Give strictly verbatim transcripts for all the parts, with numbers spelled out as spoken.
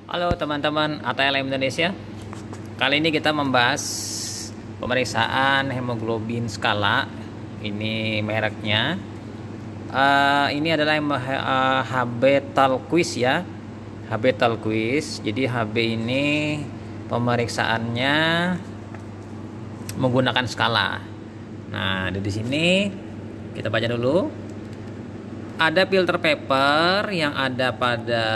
Halo teman-teman A T L M Indonesia. Kali ini kita membahas pemeriksaan hemoglobin skala. Ini mereknya. Uh, ini adalah uh, H B Talquiz ya. H B Talquiz. Jadi H B ini pemeriksaannya menggunakan skala. Nah, di sini kita baca dulu. Ada filter paper yang ada pada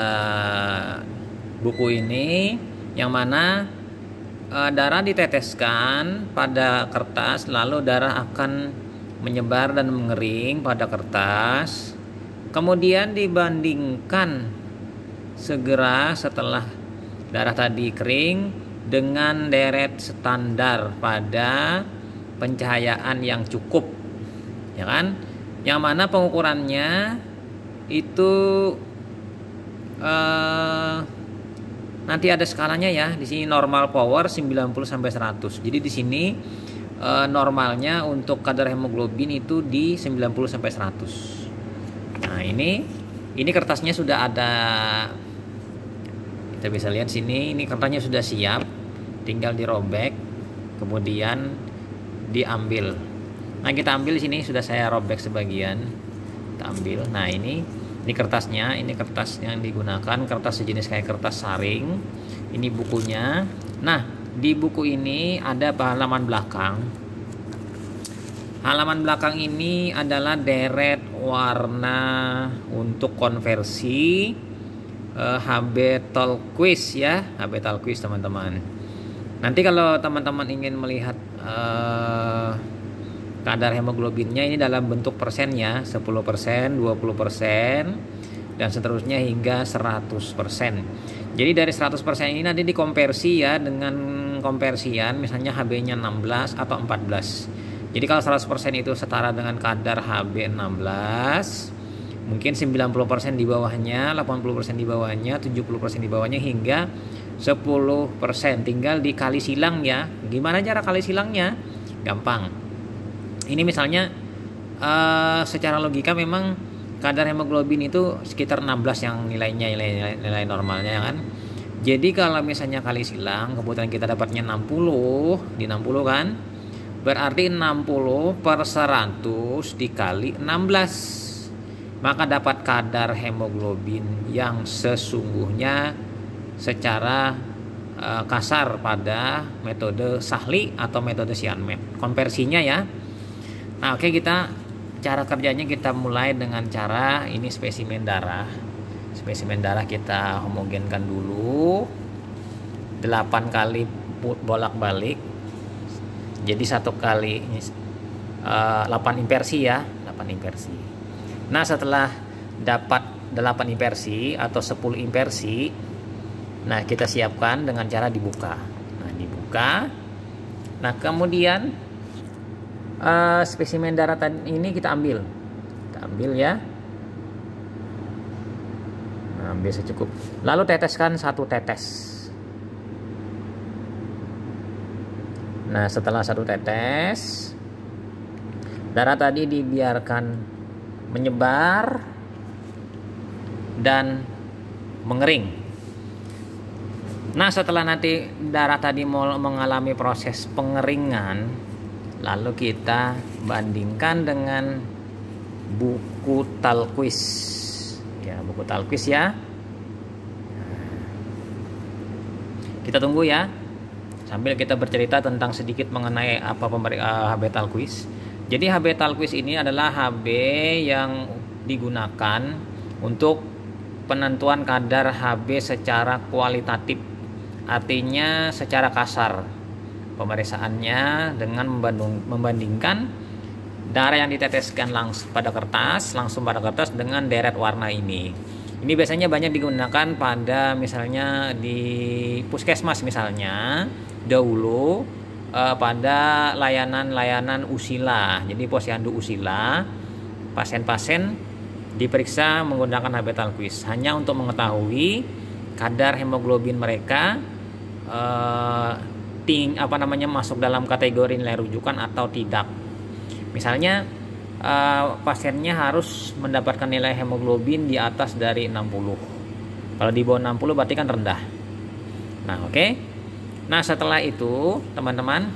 buku ini, yang mana e, darah diteteskan pada kertas, lalu darah akan menyebar dan mengering pada kertas, kemudian dibandingkan segera setelah darah tadi kering dengan deret standar pada pencahayaan yang cukup, ya kan? Yang mana pengukurannya itu eh, nanti ada skalanya ya. Di sini normal power sembilan puluh sampai seratus. Jadi di sini eh, normalnya untuk kadar hemoglobin itu di sembilan puluh sampai seratus. Nah, ini ini kertasnya sudah ada. Kita bisa lihat sini, ini kertasnya sudah siap. Tinggal dirobek, kemudian diambil. Nah, kita ambil di sini, sudah saya robek sebagian. Kita ambil. Nah, ini ini kertasnya, ini kertas yang digunakan, kertas sejenis kayak kertas saring. Ini bukunya. Nah, di buku ini ada halaman belakang. Halaman belakang ini adalah deret warna untuk konversi eh, H B Talquiz ya, H B Talquiz teman-teman. Nanti kalau teman-teman ingin melihat eh, kadar hemoglobinnya ini dalam bentuk persennya, sepuluh persen, dua puluh persen, dan seterusnya hingga seratus persen. Jadi dari seratus persen ini nanti dikonversi ya dengan konversian, misalnya H B-nya enam belas atau empat belas. Jadi kalau seratus persen itu setara dengan kadar H B enam belas, mungkin sembilan puluh persen di bawahnya, delapan puluh persen di bawahnya, tujuh puluh persen di bawahnya, hingga sepuluh persen. Tinggal dikali silang ya. Gimana cara kali silangnya? Gampang. Ini misalnya uh, secara logika memang kadar hemoglobin itu sekitar enam belas yang nilainya, nilai, nilai normalnya ya kan. Jadi kalau misalnya kali silang, kebetulan kita dapatnya enam puluh, di enam puluh kan, berarti enam puluh per seratus dikali enam belas, maka dapat kadar hemoglobin yang sesungguhnya secara uh, kasar pada metode Sahli atau metode Sianmet. Konversinya ya. Nah, oke, kita cara kerjanya kita mulai dengan cara ini spesimen darah. Spesimen darah kita homogenkan dulu delapan kali bolak-balik. Jadi satu kali uh, delapan inversi ya, delapan inversi. Nah, setelah dapat delapan inversi atau sepuluh inversi, nah kita siapkan dengan cara dibuka. Nah, dibuka. Nah, kemudian Uh, spesimen darah ini kita ambil, kita ambil ya, nah, ambil secukup. Lalu teteskan satu tetes. Nah, setelah satu tetes, darah tadi dibiarkan menyebar dan mengering. Nah, setelah nanti darah tadi mau mengalami proses pengeringan, lalu kita bandingkan dengan buku Talquiz ya, buku Talquiz ya. Kita tunggu ya, sambil kita bercerita tentang sedikit mengenai apa pemeriksaan H B Talquiz. Jadi H B Talquiz ini adalah H B yang digunakan untuk penentuan kadar H B secara kualitatif, artinya secara kasar. Pemeriksaannya dengan membandingkan darah yang diteteskan langsung pada kertas, langsung pada kertas dengan deret warna ini. Ini biasanya banyak digunakan pada misalnya di puskesmas misalnya dahulu eh, pada layanan-layanan usila. Jadi posyandu usila, pasien-pasien diperiksa menggunakan H B Talquiz hanya untuk mengetahui kadar hemoglobin mereka eh, ting apa namanya masuk dalam kategori nilai rujukan atau tidak. Misalnya uh, pasiennya harus mendapatkan nilai hemoglobin di atas dari enam puluh. Kalau di bawah enam puluh berarti kan rendah. Nah, oke. Okay. Nah, setelah itu, teman-teman,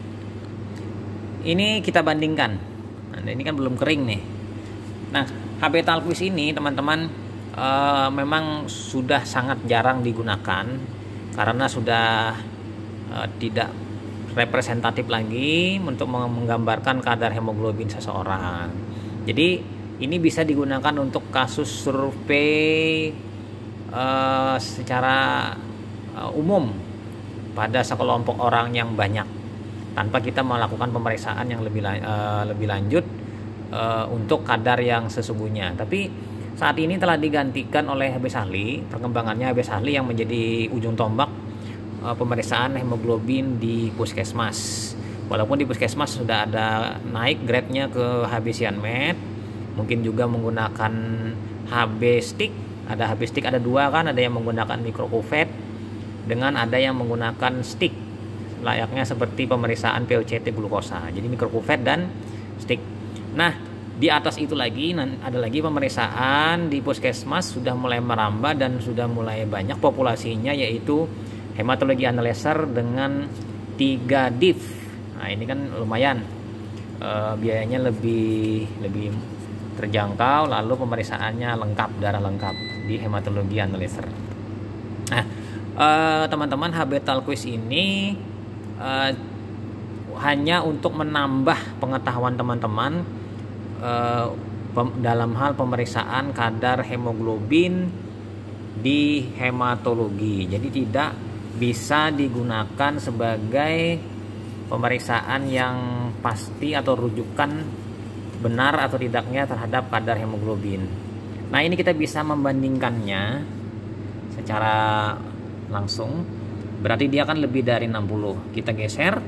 ini kita bandingkan. Nah, ini kan belum kering nih. Nah, habetal quiz ini, teman-teman, uh, memang sudah sangat jarang digunakan karena sudah uh, tidak representatif lagi untuk menggambarkan kadar hemoglobin seseorang. Jadi, ini bisa digunakan untuk kasus survei uh, secara uh, umum pada sekelompok orang yang banyak, tanpa kita melakukan pemeriksaan yang lebih uh, lebih lanjut uh, untuk kadar yang sesungguhnya. Tapi saat ini telah digantikan oleh H B Sahli, perkembangannya H B Sahli yang menjadi ujung tombak uh, pemeriksaan hemoglobin di puskesmas. Walaupun di puskesmas sudah ada naik grade-nya ke H B Sianmed, mungkin juga menggunakan H B stick. Ada H B stick, ada dua kan, ada yang menggunakan microcuvette dengan ada yang menggunakan stick, layaknya seperti pemeriksaan P O C T glukosa. Jadi microcuvette dan stick. Nah, di atas itu lagi ada lagi pemeriksaan di puskesmas sudah mulai merambah dan sudah mulai banyak populasinya, yaitu hematologi analyzer dengan tiga div. Nah, ini kan lumayan e, biayanya lebih lebih terjangkau, lalu pemeriksaannya lengkap, darah lengkap di hematologi analyzer. Nah, teman-teman, uh, habetal quiz ini uh, hanya untuk menambah pengetahuan teman-teman uh, dalam hal pemeriksaan kadar hemoglobin di hematologi. Jadi tidak bisa digunakan sebagai pemeriksaan yang pasti atau rujukan benar atau tidaknya terhadap kadar hemoglobin. Nah, ini kita bisa membandingkannya secara langsung, berarti dia kan lebih dari enam puluh. Kita geser,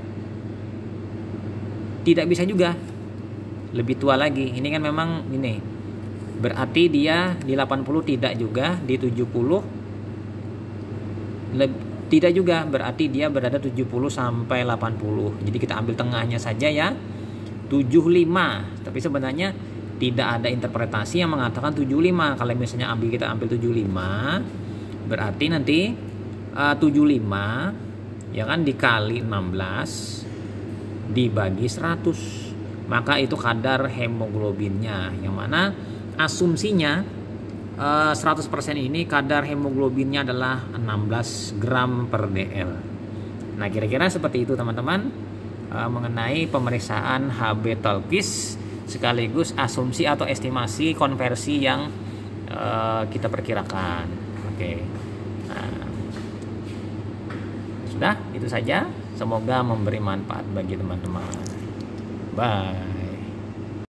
tidak bisa juga, lebih tua lagi. Ini kan memang ini, berarti dia di delapan puluh tidak juga, di tujuh puluh Leb, tidak juga, berarti dia berada tujuh puluh sampai delapan puluh. Jadi kita ambil tengahnya saja ya, tujuh puluh lima. Tapi sebenarnya tidak ada interpretasi yang mengatakan tujuh puluh lima. Kalau misalnya ambil kita ambil tujuh puluh lima, berarti nanti Uh, tujuh puluh lima ya kan dikali enam belas dibagi seratus, maka itu kadar hemoglobinnya, yang mana asumsinya uh, seratus persen ini kadar hemoglobinnya adalah enam belas gram per dl. Nah, kira-kira seperti itu teman-teman uh, mengenai pemeriksaan habetal quiz sekaligus asumsi atau estimasi konversi yang uh, kita perkirakan. Oke. Okay. Nah, sudah, itu saja. Semoga memberi manfaat bagi teman-teman. Bye.